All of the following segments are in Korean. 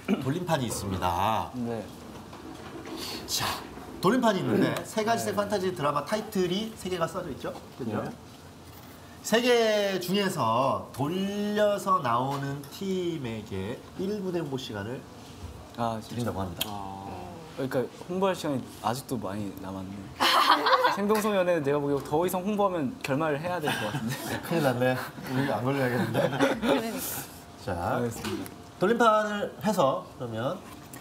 돌림판이 있습니다. 네. 자, 돌림판이 있는데 세 가지색 판타지 드라마 타이틀이 세 개가 써져 있죠? 그죠? 네. 세 개 중에서 돌려서 나오는 팀에게 1분의 홍보 시간을 드린다고 합니다. 그러니까 홍보할 시간이 아직도 많이 남았네. 생동소년에 내가 보기에 더 이상 홍보하면 결말을 해야 될 것 같은데. 큰일 났네. 우리 안 걸려야겠는데. 자, 알겠습니다. 돌림판을 해서 그러면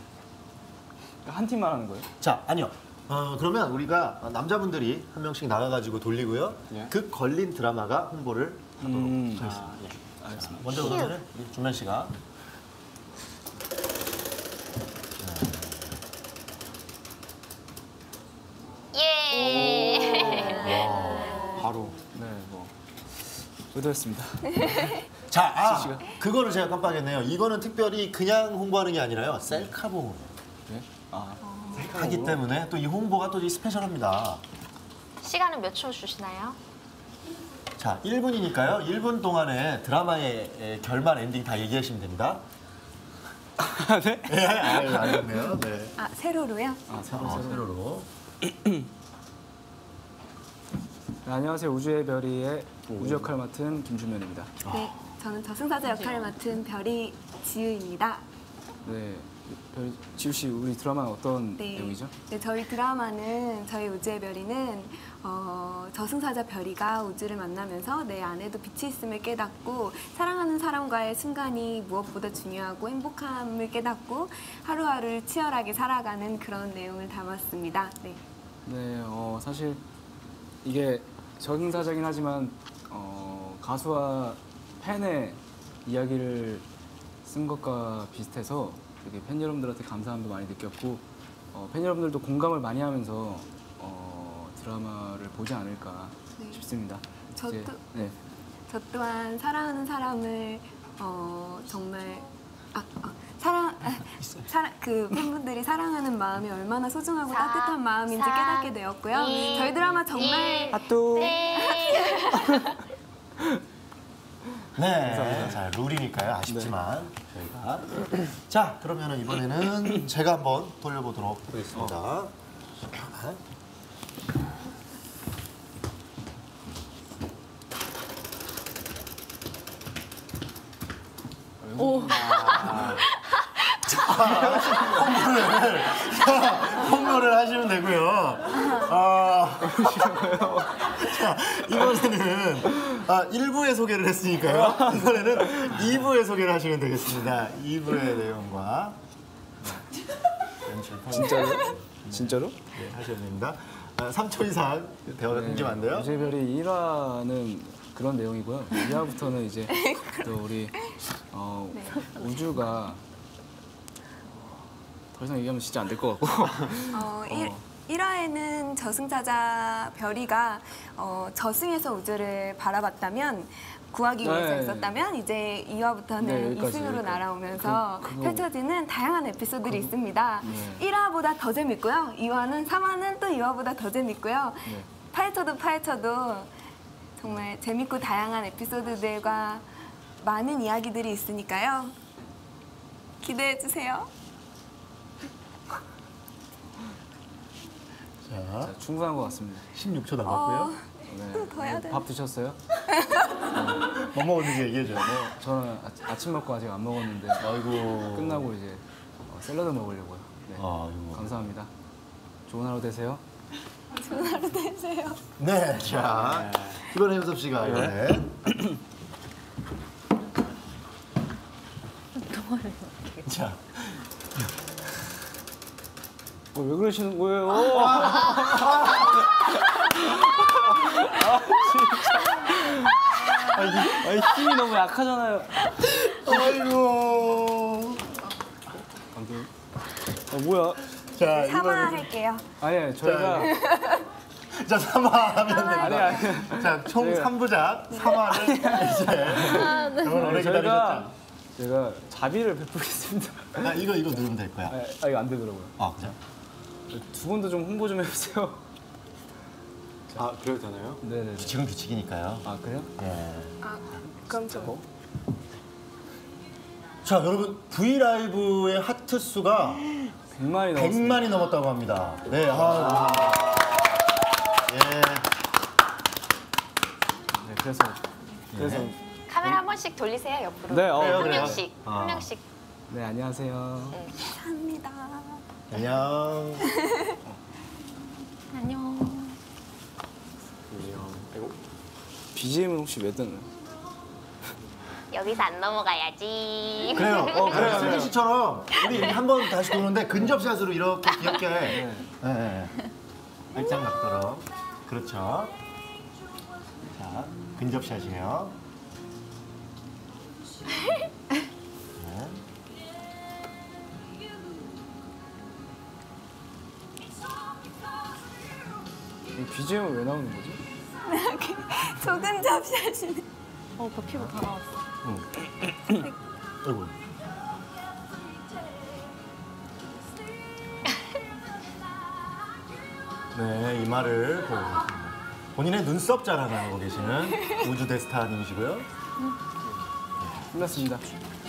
한 팀만 하는 거예요? 자, 아니요. 그러면 우리가 남자분들이 한 명씩 나가가지고 돌리고요. 예. 그 걸린 드라마가 홍보를 하도록 하겠습니다. 예. 알겠습니다. 먼저 그러면은 우리 준면 씨가. 예. 바로. 네, 뭐 의도했습니다. 자, 그거를 제가 깜빡했네요. 이거는 특별히 그냥 홍보하는 게 아니라요. 셀카봉으로 네? 하기 때문에 또 이 홍보가 또 스페셜합니다. 시간은 몇 초 주시나요? 자, 1분이니까요. 1분 동안에 드라마의 결말 엔딩 다 얘기하시면 됩니다. 네? 네, 알겠네요. 네. 아, 세로로요? 세로로. 네, 안녕하세요. 우주의 별이의 우주 역할 맡은 김준면입니다. 네, 저는 저승사자 역할을 맡은 별이 지우입니다. 네, 지우 씨, 우리 드라마는 어떤 네. 내용이죠? 네, 저희 드라마는 저희 우주의 별이는 저승사자 별이가 우주를 만나면서 내 안에도 빛이 있음을 깨닫고 사랑하는 사람과의 순간이 무엇보다 중요하고 행복함을 깨닫고 하루하루를 치열하게 살아가는 그런 내용을 담았습니다. 네. 네, 사실 이게 저승사자긴 하지만 가수와 팬의 이야기를 쓴 것과 비슷해서 되게 팬 여러분들한테 감사함도 많이 느꼈고 팬 여러분들도 공감을 많이 하면서 드라마를 보지 않을까 네. 싶습니다. 저도 네. 저 또한 사랑하는 사람을 정말 그 팬분들이 사랑하는 마음이 얼마나 소중하고 따뜻한 마음인지 깨닫게 되었고요. 저희 드라마 정말 핫도 네, 자, 룰이니까요. 아쉽지만 저희가. 자, 그러면은 이번에는 제가 한번 돌려보도록 하겠습니다. 잠깐만. 홍보를 하시면 되고요. 자, 이번에는 1부의 소개를 했으니까요. 이번에는 2부의 소개를 하시면 되겠습니다. 2부의 내용과 진짜로? 진짜로? 네, 하셔야 됩니다. 3초 이상 대화가 끊기면 안 돼요. 우주의 별이 1화는 그런 내용이고요. 2화부터는 이제 또 우리 우주가 더 이상 얘기하면 진짜 안 될 것 같고 1화에는 저승사자 별이가 저승에서 우주를 바라봤다면 구하기 위해서 네. 있었다면 이제 2화부터는 네, 여기까지, 이승으로 여기까지. 날아오면서 그거. 펼쳐지는 다양한 에피소드들이 있습니다. 네. 1화보다 더 재밌고요. 2화는 3화는 또 2화보다 더 재밌고요. 네. 파헤쳐도 정말 재밌고 다양한 에피소드들과 많은 이야기들이 있으니까요. 기대해 주세요. 자, 충분한 것 같습니다. 16초 남았고요. 네. 더 해야 되나? 밥 드셨어요? 뭐 먹었는지 얘기해줘요. 저는 아침 먹고 아직 안 먹었는데 아이고. 끝나고 이제 샐러드 먹으려고요. 네. 아이고. 감사합니다. 좋은 하루 되세요. 좋은 하루 되세요. 네, 자, 이번에 현섭 씨가 이번에 자, 왜 그러시는 거예요? 진짜. 힘이 너무 약하잖아요. 아이고. 뭐야? 자, 사과할게요. 아니, 저희가 자, 3화하면 됩니다. 아니. 자, 총 저희가- 3부작 3화를 이제 여러분 오래 기다리셨죠? 제가 자비를 베풀겠습니다. 이거 누르면 될 거야. 이거 안 되더라고요. 그죠? 두 분도 좀 홍보 좀 해주세요. 그래도 되나요? 네네. 규칙은 규칙이니까요. 그래요? 네. 그럼 저 자, 여러분 브이라이브의 하트 수가 100만이 넘었습니다. 100만이 넘었다고 합니다. 네, 예. 네, 그래서 카메라 한 번씩 돌리세요 옆으로. 네, 그래요, 한 그래요. 명씩 아. 한 명씩. 네, 안녕하세요. 감사합니다. 안녕. 안녕. BGM은 혹시 왜 뜨나요? 여기서 안 넘어가야지. 그래요. 그래요. 승진 씨처럼 우리 이렇게 한 번 다시 도는데 근접샷으로 이렇게 귀엽게 네. 발짝 맞도록. 그렇죠. 자, 근접샷이에요. 네. 이 BGM은 왜 나오는 거지? 조금 잡샷이네. 오빠 피부 다 나왔어. 아이고. 네, 이마를 보고 계십니다. 본인의 눈썹 자랑을 하고 계시는 우주 대스타님이시고요. 끝났습니다.